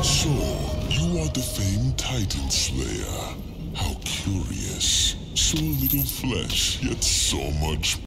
So, you are the famed Titan Slayer. How curious. So little flesh, yet so much